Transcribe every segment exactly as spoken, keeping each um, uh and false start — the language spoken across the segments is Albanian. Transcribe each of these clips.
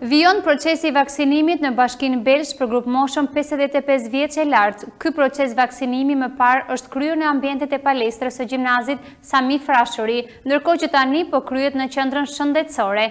Vijon procesi i vaksinimit në Bashkinë Belgj për grup moshën pesëdhjetë e pesë vjeç e lartë. Ky proces vaksinimi më parë është kryer në ambientet e palestrës së gjimnazit Sami Frashëri, ndërkohë që tani po kryhet në qendrën shëndetësore.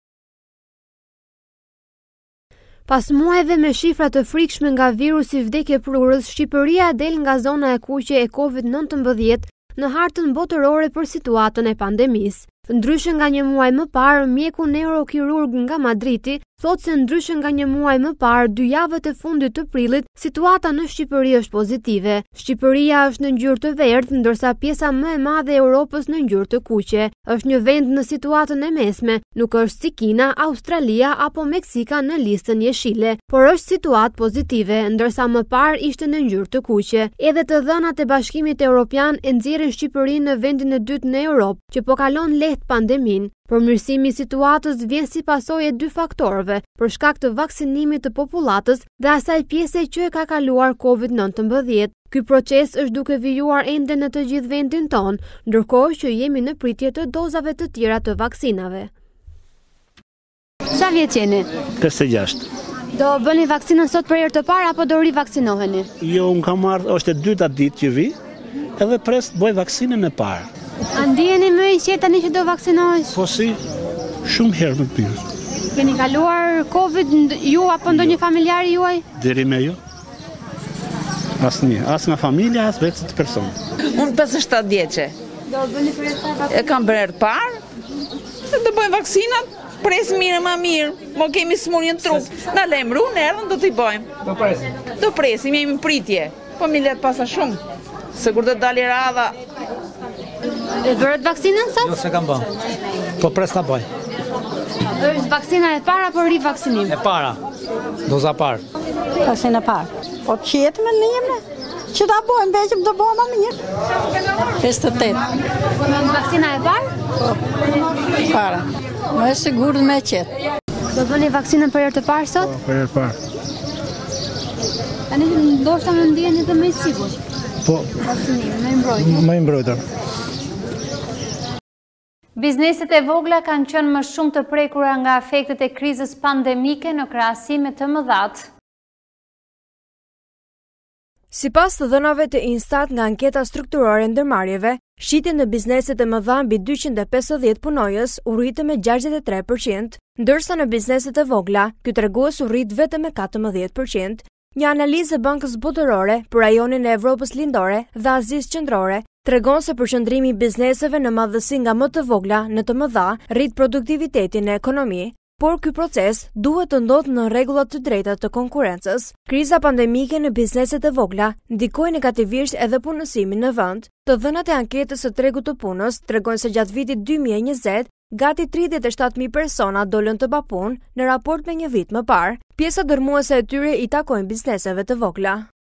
Pas muajve me shifra të frikshme nga virusi vdekje prurës, Shqipëria del nga zona e kuqe e COVID nëntëmbëdhjetë në hartën botërore për situatën e pandemisë. Ndryshe nga një muaj më parë, mjeku neurokirurg nga Madridi thotë se ndryshe nga një muaj më parë, dy javët e fundit të prillit, situata në Shqipëri është pozitive. Shqipëria është në ngjyrë të verdhë, ndërsa pjesa më e madhe e Europës në ngjyrë të kuqe. Është një vend në situatën e mesme, nuk është si Kina, Australia apo Meksika në listën jeshile, por është situatë pozitive, ndërsa më parë ishte në ngjyrë të kuqe. Edhe të dhënat e Bashkimit Evropian e nxjerrin Shqipërinë në vendin e dytë në Europë, që po kalon lehtë pandemin. Përmirësimi i situatës vjen si pasojë e dy faktorëve, për shkak të vaksinimit të popullatës dhe asaj pjese që e ka kaluar COVID nëntëmbëdhjetë. Ky proces është duke vijuar ende në të gjithë vendin tonë, ndërkohë që jemi në pritje të dozave të tjera të vaksinave. Sa vjeç jeni? pesëdhjetë e gjashtë. Do bëni vaksinën sot për herë të parë apo do rivaksinoheni? Jo, unë kam marrë, është e dyta ditë që vi, edhe pres të bëj vaksinën e parë. A ndjeni më i qetë tani që do vaksinohesh? Po si, shumë herë më pirë. Keni kaluar COVID ju apo ndonjë familjar juaj? Deri me jo. Asnjë, as nga familja, as vetë të person. Unë pesëdhjetë e shtatë vjeçe. Do bëni për herë të parë? E kam bërë herë parë. Do bëjmë vaksinat, pres mirë më mirë. Mo kemi smurjen trup. Na lajmëru, në erdhën do t'i bëjmë. Do presim. Do presim, jemi në pritje. Po mi let pasa shumë. Se kur do dali radha. E bërët vaksinën sot? Jo, se kam bën. Po pres ta bëj. Është vaksina e para apo rivaksinimi? E para. Doza parë. Vaksina e parë. Po qetë me njëmë. Që ta bojmë, veqëm do bojmë më mirë. pesëdhjetë e tetë. Në vaksina e parë? Po. Para. Më e sigurt me qetë. Do bëni vaksinën për herë të parë sot? Po, për herë parë. Tani ndoshta më ndjeni edhe më i sigurt. Po. Vaksinimi, më i mbrojtur. Më i mbrojtur. Bizneset e vogla kanë qenë më shumë të prekura nga efektet e krizës pandemike në krahasim me të mëdhat. Sipas të dhënave të Instat nga anketa strukturore ndërmarrjeve, shitja në bizneset e mëdha mbi dyqind e pesëdhjetë punojës u rritë me gjashtëdhjetë e tre përqind, ndërsa në bizneset e vogla, ky tregues u rrit vetëm me katërmbëdhjetë përqind. Një analizë e Bankës Botërore për rajonin e Evropës Lindore dhe Azisë Qendrore tregon se përqendrimi i bizneseve në madhësi nga më të vogla në të mëdha rrit produktivitetin në ekonomi, por ky proces duhet të ndodhë në rregullat të drejta të konkurrencës. Kriza pandemike në bizneset e vogla ndikoi negativisht edhe punësimin në vend. Të dhënat e anketës së tregut të punës tregojnë se gjatë vitit dy mijë e njëzet gati tridhjetë e shtatë mijë persona dolën të papunë në raport me një vit më parë. Pjesa dërmuese e tyre i takojnë bizneseve të vogla.